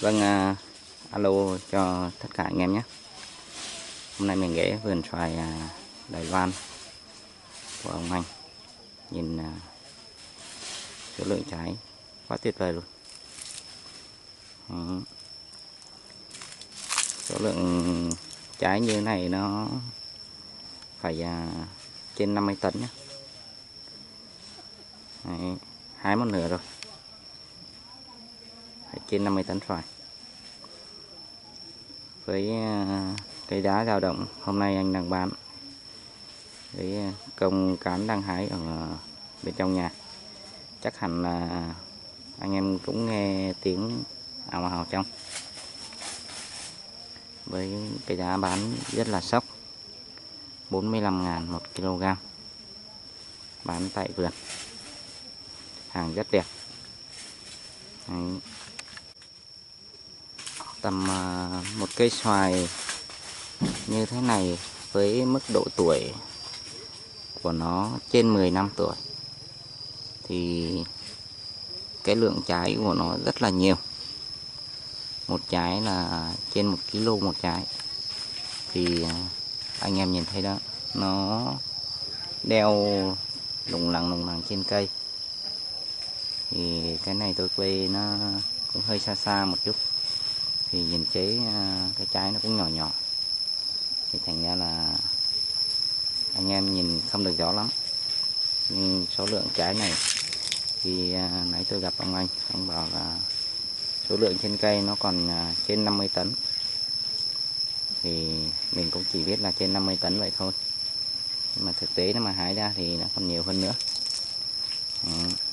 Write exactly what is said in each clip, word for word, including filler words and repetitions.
Vâng, uh, alo cho tất cả anh em nhé. Hôm nay mình ghé vườn xoài uh, Đài Loan của ông anh. Nhìn uh, số lượng trái quá tuyệt vời luôn. Đấy. Số lượng trái như thế này nó phải uh, trên năm mươi tấn nhé. Đấy. Hái một nửa rồi, phải trên năm mươi tấn xoài. Với uh, cái giá dao động hôm nay anh đang bán với công cán đang hái ở bên trong nhà, chắc hẳn là anh em cũng nghe tiếng ào ào trong. Với cái giá bán rất là sốc, bốn mươi lăm ngàn một kg, bán tại vườn, hàng rất đẹp. Đấy. Tầm uh, một cây xoài như thế này với mức độ tuổi của nó trên mười năm tuổi thì cái lượng trái của nó rất là nhiều. Một trái là trên một kg một trái. Thì anh em nhìn thấy đó, nó đeo lủng lẳng lủng lẳng trên cây. Thì cái này tôi quay nó cũng hơi xa xa một chút, thì nhìn chế cái trái nó cũng nhỏ nhỏ, thì thành ra là anh em nhìn không được rõ lắm. Nhưng số lượng trái này thì nãy tôi gặp ông anh, ông bảo là số lượng trên cây nó còn trên năm mươi tấn. Thì mình cũng chỉ biết là trên năm mươi tấn vậy thôi, nhưng mà thực tế nó mà hái ra thì nó còn nhiều hơn nữa. Ừ.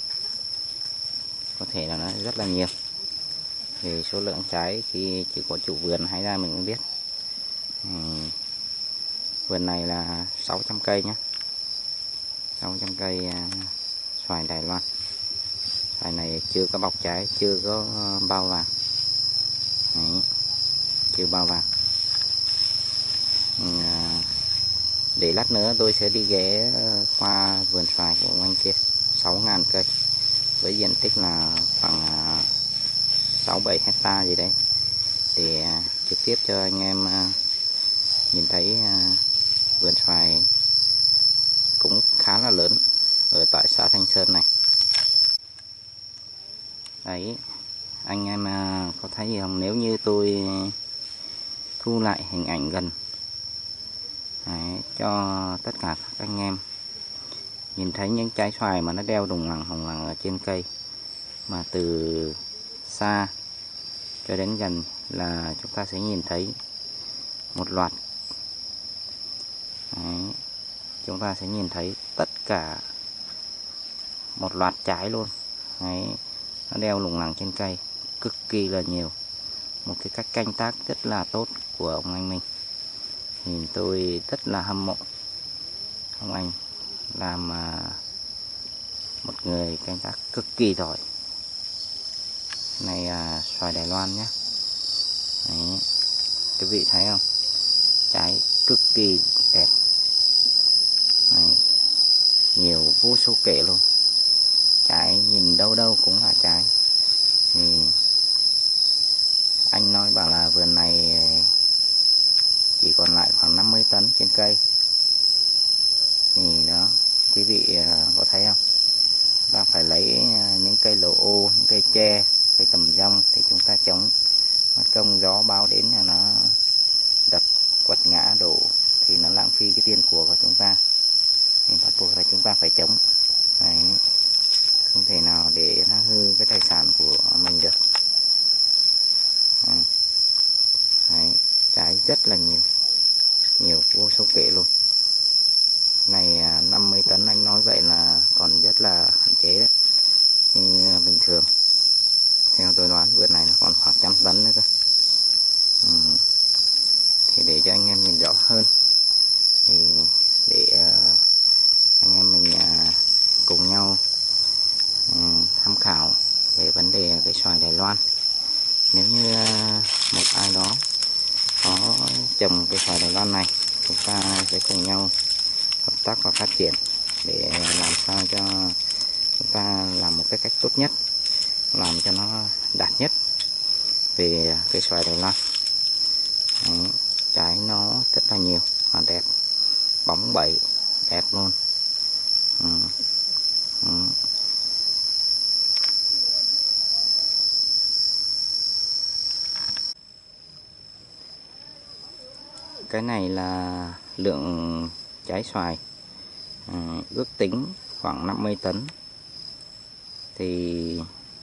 Có thể là nó rất là nhiều. Về số lượng trái thì chỉ có chủ vườn hái ra mình mới biết. Ừ. Vườn này là sáu trăm cây nhé, sáu trăm cây uh, xoài Đài Loan. Xoài này chưa có bọc trái, chưa có bao vàng. Đấy, chưa bao vàng. Uh, để lát nữa tôi sẽ đi ghé qua vườn xoài của ông anh kia, sáu ngàn cây với diện tích là khoảng uh, sáu bảy hecta gì đấy, để uh, trực tiếp cho anh em uh, nhìn thấy uh, vườn xoài cũng khá là lớn ở tại xã Thanh Sơn này. Đấy, anh em uh, có thấy gì không? Nếu như tôi thu lại hình ảnh gần đấy, cho tất cả các anh em nhìn thấy những trái xoài mà nó đeo đùng lằng hồng lằng ở trên cây, mà từ xa cho đến gần là chúng ta sẽ nhìn thấy một loạt. Đấy, chúng ta sẽ nhìn thấy tất cả một loạt trái luôn. Đấy, nó đeo lủng lẳng trên cây cực kỳ là nhiều. Một cái cách canh tác rất là tốt của ông anh mình, thì tôi rất là hâm mộ ông anh, làm một người canh tác cực kỳ giỏi. Này à, xoài Đài Loan nhé. Đấy, quý vị thấy không, trái cực kỳ đẹp. Đấy, nhiều vô số kể luôn. Trái nhìn đâu đâu cũng là trái. Thì anh nói bảo là vườn này chỉ còn lại khoảng năm mươi tấn trên cây. Thì đó, quý vị có thấy không, ta phải lấy những cây lầu ô, những cây tre, cây tầm dông thì chúng ta chống, mất công gió báo đến là nó đập quật ngã đổ thì nó lãng phí cái tiền của của chúng ta. Thì bắt buộc là chúng ta phải chống. Đấy, không thể nào để nó hư cái tài sản của mình được. Đấy, trái rất là nhiều, nhiều vô số kể luôn. Này năm mươi tấn anh nói vậy là còn rất là hạn chế đấy. Như bình thường theo tôi đoán vườn này nó còn khoảng trăm tấn nữa cơ. Ừ. Thì để cho anh em nhìn rõ hơn, thì để uh, anh em mình uh, cùng nhau uh, tham khảo về vấn đề cái xoài Đài Loan. Nếu như uh, một ai đó có trồng cái xoài Đài Loan này, chúng ta sẽ cùng nhau hợp tác và phát triển để làm sao cho chúng ta làm một cái cách tốt nhất, làm cho nó đạt nhất. về cây xoài Đài Loan. Đấy, trái nó rất là nhiều và đẹp, bóng bẩy đẹp luôn. Ừ. Ừ. Cái này là lượng trái xoài à, ước tính khoảng năm mươi tấn. Thì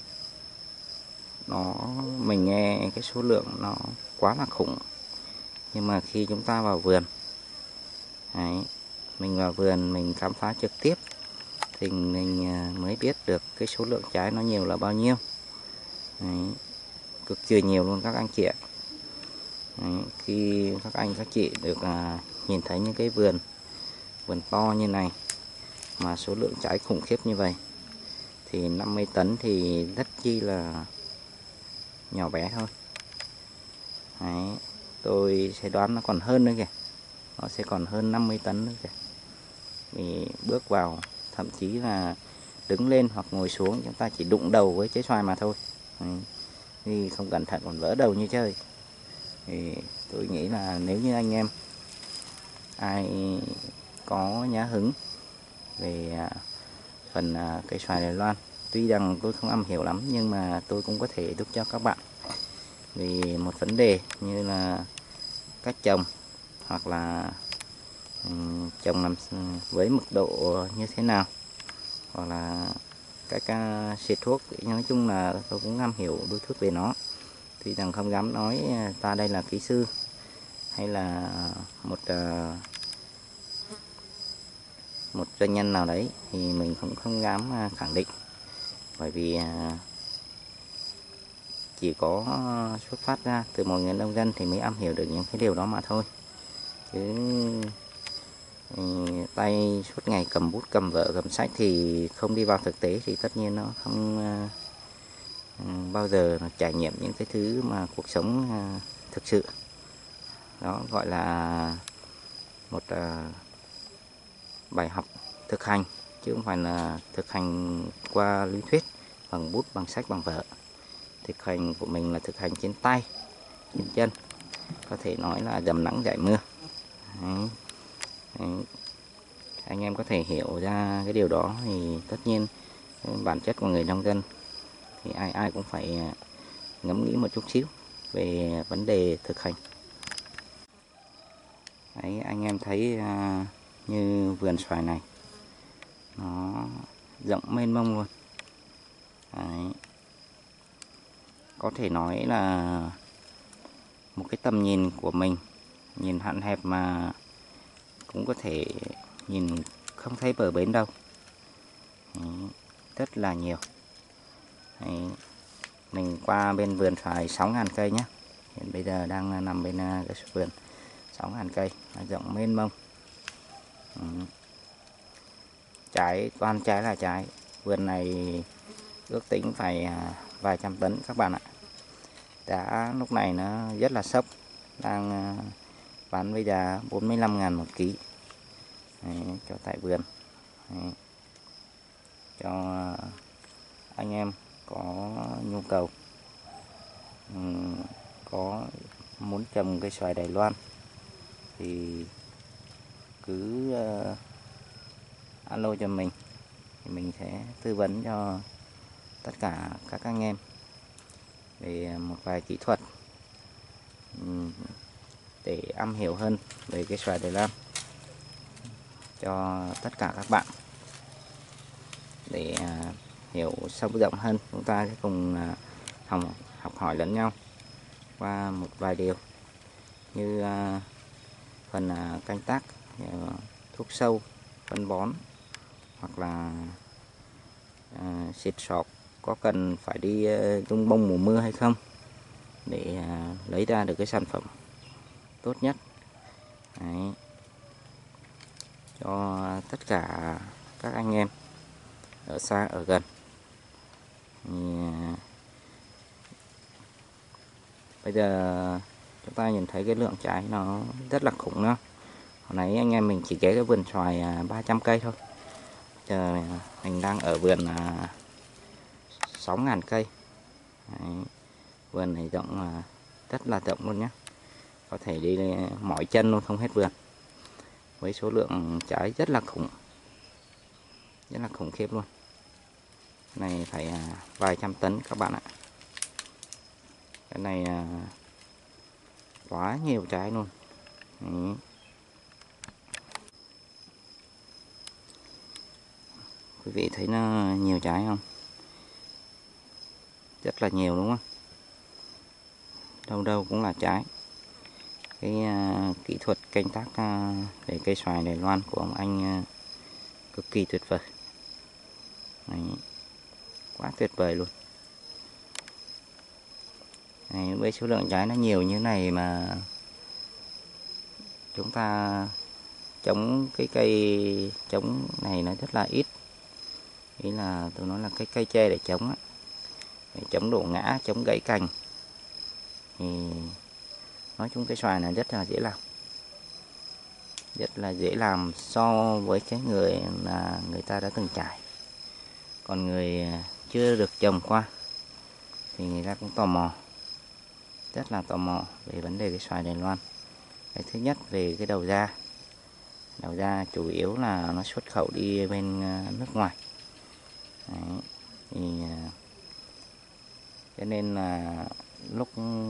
nó mình nghe cái số lượng nó quá là khủng, nhưng mà khi chúng ta vào vườn đấy, mình vào vườn mình khám phá trực tiếp thì mình mới biết được cái số lượng trái nó nhiều là bao nhiêu. Đấy, cực kỳ nhiều luôn các anh chị ạ. Đấy, khi các anh các chị được à, nhìn thấy những cái vườn vườn to như này mà số lượng trái khủng khiếp như vậy thì năm mươi tấn thì rất chi là nhỏ bé thôi. Đấy, tôi sẽ đoán nó còn hơn nữa kìa, nó sẽ còn hơn năm mươi tấn nữa kìa. Vì bước vào thậm chí là đứng lên hoặc ngồi xuống chúng ta chỉ đụng đầu với trái xoài mà thôi. Đấy, thì không cẩn thận còn vỡ đầu như chơi. Thì tôi nghĩ là nếu như anh em ai có nhã hứng về phần cây xoài Đài Loan, tuy rằng tôi không am hiểu lắm nhưng mà tôi cũng có thể giúp cho các bạn vì một vấn đề như là cách trồng hoặc là um, trồng làm với mật độ như thế nào, hoặc là cách uh, xịt thuốc. Nói chung là tôi cũng am hiểu đôi chút về nó, tuy rằng không dám nói ta đây là kỹ sư hay là một uh, một doanh nhân nào đấy, thì mình cũng không dám khẳng định, bởi vì chỉ có xuất phát ra từ một người nông dân thì mới am hiểu được những cái điều đó mà thôi. Chứ tay suốt ngày cầm bút cầm vở cầm sách thì không đi vào thực tế thì tất nhiên nó không bao giờ trải nghiệm những cái thứ mà cuộc sống thực sự. Đó gọi là một bài học thực hành, chứ không phải là thực hành qua lý thuyết bằng bút bằng sách bằng vở. Thực hành của mình là thực hành trên tay trên chân, có thể nói là dầm nắng dải mưa. Đấy. Đấy. Anh em có thể hiểu ra cái điều đó thì tất nhiên bản chất của người nông dân thì ai ai cũng phải ngẫm nghĩ một chút xíu về vấn đề thực hành. Đấy, anh em thấy uh, như vườn xoài này nó rộng mênh mông luôn. Đấy. Có thể nói là một cái tầm nhìn của mình nhìn hạn hẹp mà cũng có thể nhìn không thấy bờ bến đâu. Đấy, rất là nhiều. Đấy, mình qua bên vườn xoài sáu nghìn cây nhé. Hiện bây giờ đang nằm bên cái vườn sáu nghìn cây, rộng mênh mông. Ừ. Trái toàn trái là trái. Vườn này ước tính phải vài trăm tấn các bạn ạ. Giá lúc này nó rất là sốc, đang bán với giá bốn mươi lăm nghìn một ký. Đấy, cho tại vườn. Đấy, cho anh em có nhu cầu um, có muốn trồng cây xoài Đài Loan thì cứ uh, alo cho mình, thì mình sẽ tư vấn cho tất cả các anh em về một vài kỹ thuật um, để am hiểu hơn về cây xoài Đài Loan cho tất cả các bạn, để uh, hiểu sâu rộng hơn. Chúng ta sẽ cùng uh, học, học hỏi lẫn nhau qua một vài điều như uh, phần uh, canh tác, uh, thuốc sâu, phân bón, hoặc là uh, xịt sọt có cần phải đi uh, tung bông mùa mưa hay không, để uh, lấy ra được cái sản phẩm tốt nhất. Đấy, cho tất cả các anh em ở xa ở gần. Thì, uh, bây giờ chúng ta nhìn thấy cái lượng trái nó rất là khủng đó. Hồi nãy anh em mình chỉ ghé cái vườn xoài ba trăm cây thôi, giờ mình đang ở vườn sáu nghìn cây. Đấy, Vườn này rộng mà rất là rộng luôn nhé, có thể đi mỏi chân luôn không hết vườn, với số lượng trái rất là khủng, rất là khủng khiếp luôn. Cái này phải vài trăm tấn các bạn ạ. Cái này quá nhiều trái luôn. Đấy. Quý vị thấy nó nhiều trái không? Rất là nhiều đúng không? Đâu đâu cũng là trái. Cái uh, kỹ thuật canh tác uh, về cây xoài Đài Loan của ông anh uh, cực kỳ tuyệt vời. Đấy. Quá tuyệt vời luôn. Đấy, với số lượng trái nó nhiều như này mà chúng ta chống cái cây chống này nó rất là ít. Ý là tôi nói là cái cây tre để chống á, để chống đổ ngã, chống gãy cành, thì nói chung cái xoài này rất là dễ làm, rất là dễ làm so với cái người là người ta đã từng trải. Còn người chưa được trồng qua thì người ta cũng tò mò, rất là tò mò về vấn đề cái xoài Đài Loan. Cái thứ nhất về cái đầu ra, đầu ra chủ yếu là nó xuất khẩu đi bên nước ngoài. Đấy. Thì cho nên là lúc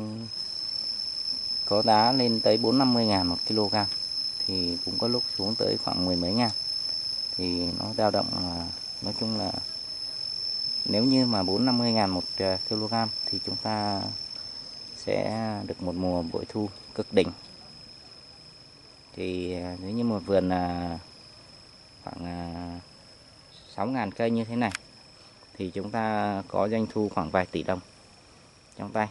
có giá lên tới bốn năm mươi ngàn một kg thì cũng có lúc xuống tới khoảng mười mấy ngàn. Thì nó dao động là, nói chung là nếu như mà bốn năm mươi ngàn một kg thì chúng ta sẽ được một mùa bội thu cực đỉnh. Thì nếu như một vườn là khoảng sáu ngàn cây như thế này thì chúng ta có doanh thu khoảng vài tỷ đồng trong tay.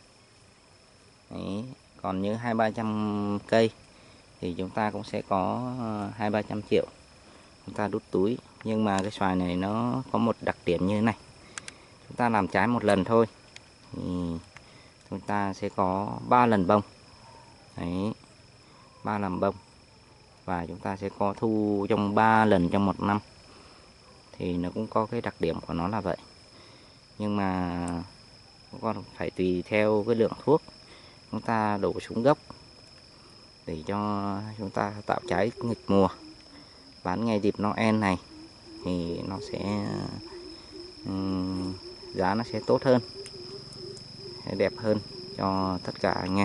Đấy. Còn như hai ba trăm cây thì chúng ta cũng sẽ có hai ba trăm triệu chúng ta đút túi. Nhưng mà cái xoài này nó có một đặc điểm như thế này, chúng ta làm trái một lần thôi thì chúng ta sẽ có ba lần bông. Đấy, ba lần bông, và chúng ta sẽ có thu trong ba lần trong một năm. Thì nó cũng có cái đặc điểm của nó là vậy. Nhưng mà còn phải tùy theo cái lượng thuốc chúng ta đổ xuống gốc để cho chúng ta tạo trái nghịch mùa. Bán ngay dịp Noel này thì nó sẽ um, giá nó sẽ tốt hơn, sẽ đẹp hơn cho tất cả anh em.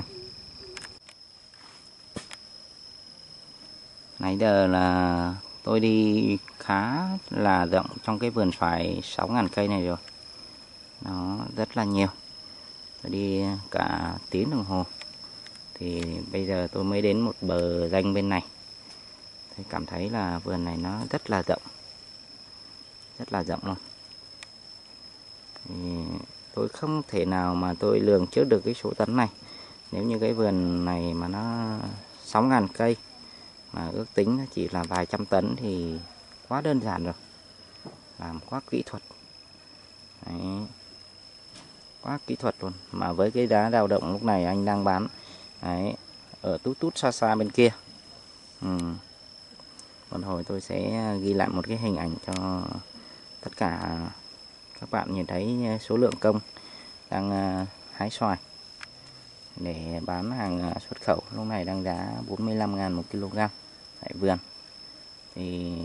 Nãy giờ là tôi đi khá là rộng trong cái vườn xoài sáu ngàn cây này rồi. Nó rất là nhiều. Tôi đi cả tiếng đồng hồ. Thì bây giờ tôi mới đến một bờ ranh bên này. Tôi cảm thấy là vườn này nó rất là rộng. Rất là rộng luôn. Thì tôi không thể nào mà tôi lường trước được cái số tấn này. Nếu như cái vườn này mà nó sáu ngàn cây mà ước tính nó chỉ là vài trăm tấn thì quá đơn giản rồi, làm quá kỹ thuật. Đấy. Quá kỹ thuật luôn. Mà với cái giá dao động lúc này anh đang bán đấy, ở tút tút xa xa bên kia. ừ. Một hồi tôi sẽ ghi lại một cái hình ảnh cho tất cả các bạn nhìn thấy số lượng công đang hái xoài để bán hàng xuất khẩu. Lúc này đang giá bốn mươi lăm ngàn một kg tại vườn. Thì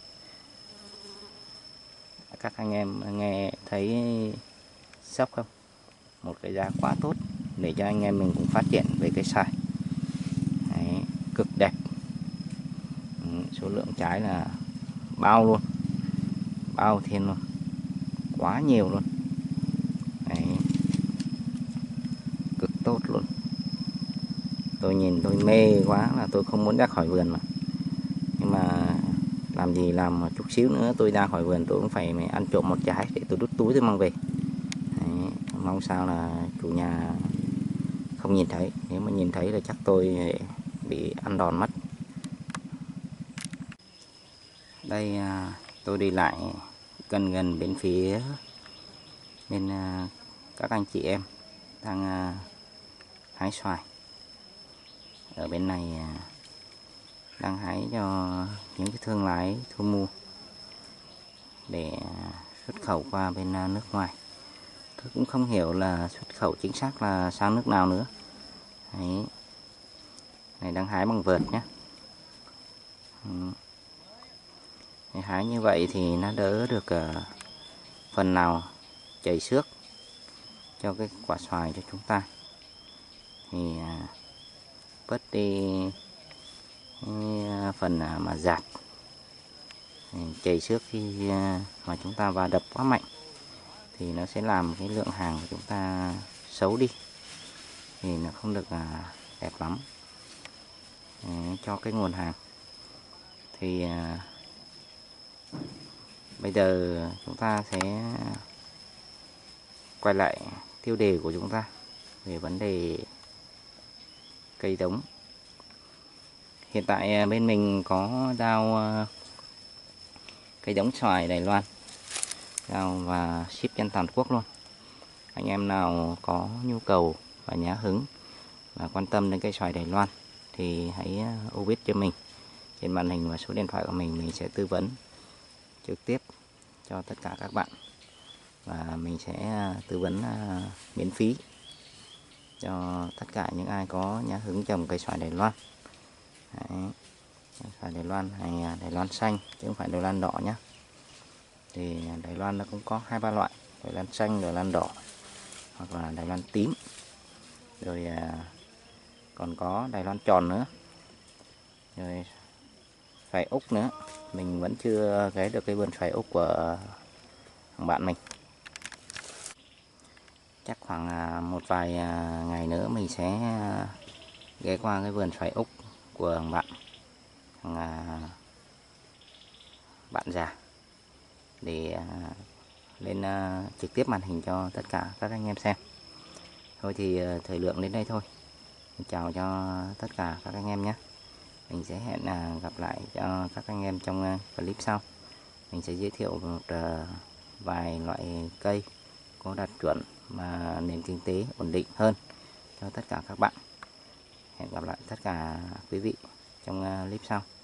các anh em nghe thấy sốc không? Một cái giá quá tốt để cho anh em mình cũng phát triển về cái xoài. Đấy, cực đẹp. Ừ, số lượng trái là bao luôn, bao thiên luôn, quá nhiều luôn. Đấy, cực tốt luôn. Tôi nhìn tôi mê quá là tôi không muốn ra khỏi vườn mà. Nhưng mà làm gì làm một chút xíu nữa tôi ra khỏi vườn tôi cũng phải ăn trộm một trái để tôi đút túi tôi mang về. Đấy, mong sao là chủ nhà không nhìn thấy. Nếu mà nhìn thấy là chắc tôi bị ăn đòn mất. Đây tôi đi lại gần gần bên phía bên các anh chị em đang hái xoài. Ở bên này đang hái cho những cái thương lái thu mua để xuất khẩu qua bên nước ngoài. tôi cũng không hiểu là xuất khẩu chính xác là sang nước nào nữa. Đấy. Này đang hái bằng vợt nhé. Ừ. Hái như vậy thì nó đỡ được uh, phần nào chảy xước cho cái quả xoài cho chúng ta, thì uh, bớt đi cái phần uh, mà dạt chảy xước khi uh, mà chúng ta va đập quá mạnh, thì nó sẽ làm cái lượng hàng của chúng ta xấu đi, thì nó không được uh, đẹp lắm uh, cho cái nguồn hàng. Thì uh, bây giờ chúng ta sẽ quay lại tiêu đề của chúng ta về vấn đề cây đống. Hiện tại bên mình có giao cây đống xoài Đài Loan, giao và ship trên toàn quốc luôn. Anh em nào có nhu cầu và nhã hứng và quan tâm đến cây xoài Đài Loan thì hãy ô viết cho mình trên màn hình và số điện thoại của mình, mình sẽ tư vấn trực tiếp cho tất cả các bạn, và mình sẽ tư vấn miễn phí cho tất cả những ai có nhã hứng trồng cây xoài Đài Loan. Đấy. Xoài Đài Loan hay Đài Loan xanh chứ không phải Đài Loan đỏ nhé. Thì Đài Loan nó cũng có hai ba loại: Đài Loan xanh, Đài Loan đỏ, hoặc là Đài Loan tím, rồi còn có Đài Loan tròn nữa, rồi xoài Úc nữa. Mình vẫn chưa ghé được cái vườn xoài Úc của thằng bạn mình. Chắc khoảng một vài ngày nữa mình sẽ ghé qua cái vườn xoài Úc của thằng bạn, thằng bạn già, để lên trực tiếp màn hình cho tất cả các anh em xem. Thôi thì thời lượng đến đây thôi. Mình chào cho tất cả các anh em nhé. Mình sẽ hẹn gặp lại cho các anh em trong clip sau. Mình sẽ giới thiệu một vài loại cây có đạt chuẩn mà nền kinh tế ổn định hơn cho tất cả các bạn. Hẹn gặp lại tất cả quý vị trong clip sau.